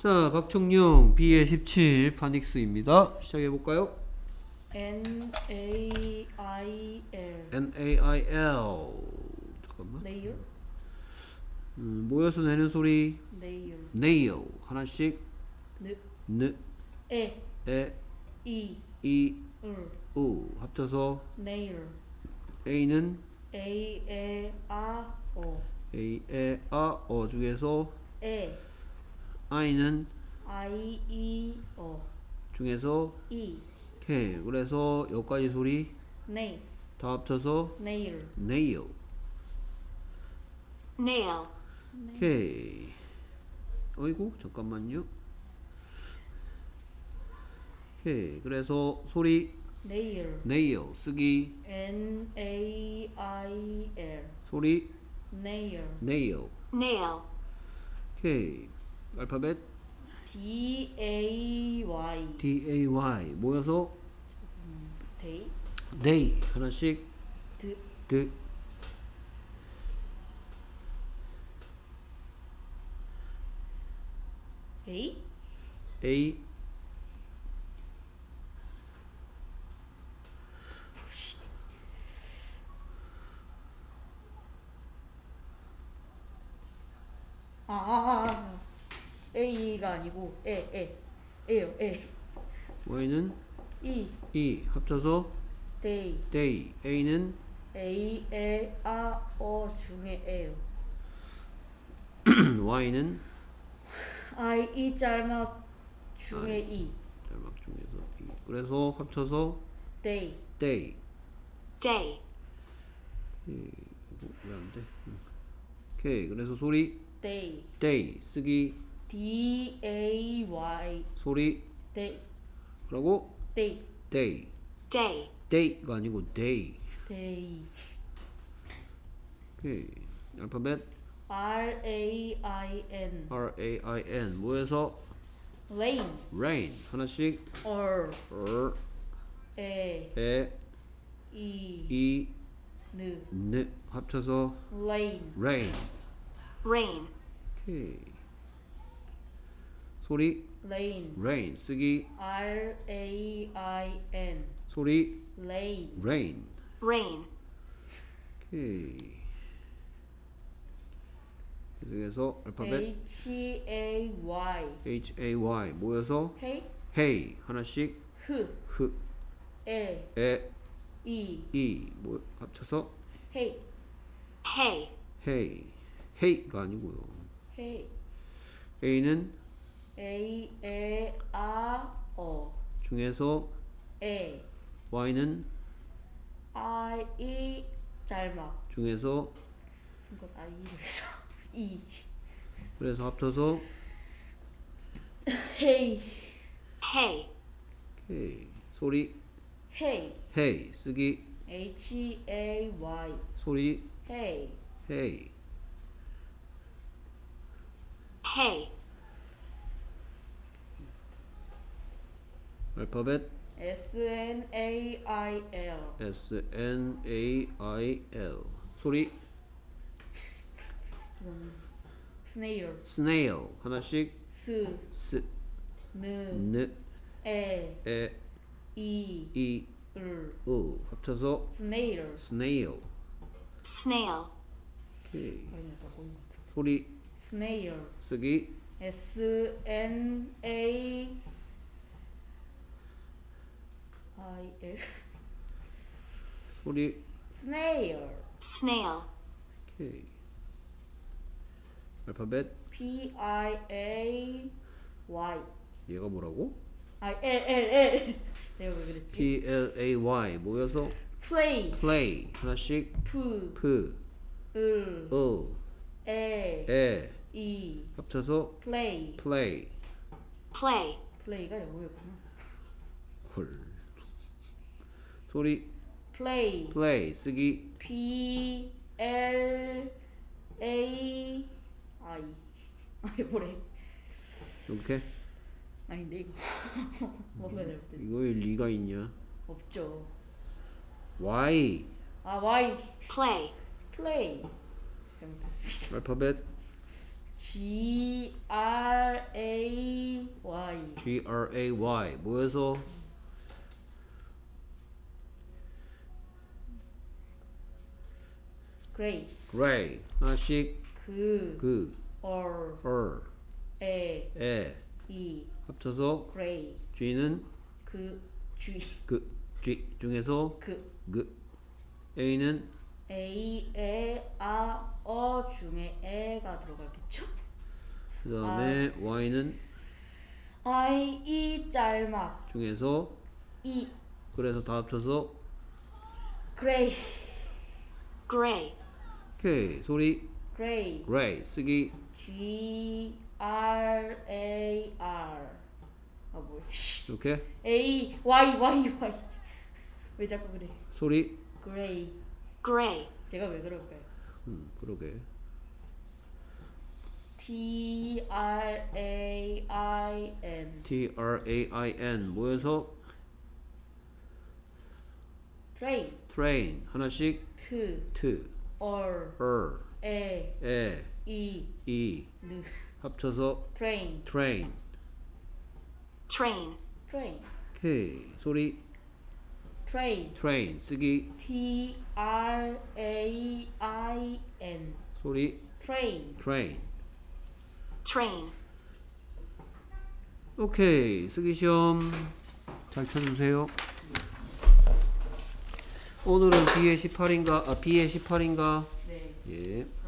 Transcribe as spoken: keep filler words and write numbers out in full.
자, 박청룡 비의 십칠 파닉스입니다. 시작해볼까요? N A I L N A I L 잠깐만. Nail? 음, 모여서 내는 소리 Nail nail 하나씩 N 느, E 에, E 이, L 우 합쳐서 Nail A는 A E A O A, 에, 아, 어 중에서 E I는 I E O 중에서 E K. 그래서 여기까지 소리 Nail 다 합쳐서 Nail nail. nail, K. 어이구 잠깐만요. K. 그래서 소리 Nail nail 쓰기 N A I L 소리 Nail nail. nail, K. 알파벳 D A Y D A Y 모여서 Day day 하나씩 D 드 A A 아, 아, 아. A가 아니고 E, E, E요, E. Y는 E, E 합쳐서 Day. day. A는 A, E, A, O 중에 E요. Y는 I, E 짤막 중에 I. E. 짤막 중에서 E. 그래서 합쳐서 Day. day. day, 왜 안 돼? 오케이. 그래서 소리 Day. day 쓰기 D, A, Y. 소리 Day. 뭐라고? Day. day. day, day가 아니고 day. Day. 오케이. 알파벳 R, A, I, N. R A I N 모여서 Rain. rain 하나씩 R, R E, 에 E, 이 N. 느 합쳐서 Rain. rain. rain, 오케이. 소리 Rain. rain 쓰기 R, A, I, N. 소리 Rain. rain. rain, 오케이. 계속해서 알파벳 H, A, Y. H A Y 모여서 Hey. hey 하나씩 H, 흐 E, 에 E. 이 모 합쳐서 Hey. hay, hey. hey가 아니고요. Hey. A는 A, E, A, O. 중에서 E. Y는 I, E 짤막. 중에서 순간 I를 해서 E. 그래서 합쳐서 Hey. hay, hey. 소리 Hey. hey 쓰기 H, A, Y. 소리 Hey. hey. hay, 알파벳 S, N, A, I, L. S N A I L 소리 Snail. snail 하나씩 S, 스 N, 느 E, 에 E, 이 L. 우 합쳐서 Snail. snail. snail, 오케이. 아니, 약간 보인 것 같은데. 소리 Snail. 쓰기 S, N, A, I, L. 소리 Snail. snail, 오케이. 알파벳 P, I, A, Y. 얘가 뭐라고? 아, L, L, L. 내가 왜 그랬지? P L A Y 모여서 Play. play 하나씩 P, P L, U E, 에 E. 합쳐서 Play. play. play, Play가 영어였구나. 헐. 소리 Play. play 쓰기 P, L, A, I. 아, 뭐래? 이렇게 아닌데 이거. 뭔가 잘못됐. 이거에 리가 있냐? 없죠. Y 아, Y. play, Play. 잘못했습니다. 알파벳 G, R, A, G R A Y 모여서 gray. gray 하나씩 그, 그 얼, er 에, 에 이, 합쳐서 gray. G는 그, 쥐, 그 G 중에서 그, 그 A는 A, 에, 아, 어 중에 에가 들어가겠죠? 그 다음에 Y는 I, 이, 짤막, 중에서 이, 그래서 다 합쳐서 Gray. gray, 오케이 소리 gray, gray 쓰기 G, R, A, R. 아, 뭐야. 이렇게 A, Y, Y, Y. 왜 자꾸 그래? 소리 gray. Gray. 제가 왜 그럴까요? 음 그러게 T, R, A, I, N. T R A I N 모여서 train, train 하나씩 트, to 얼, er 에, 에 이, 이 느. 합쳐서 train, train Train. train, 오케이 소리 train. train 쓰기 T, R, A, I, N. 소리 train. train Train. 오케이 쓰기 시험 잘 쳐주세요. 오늘은 B의 십팔인가 아 B의 십팔인가 네. 예.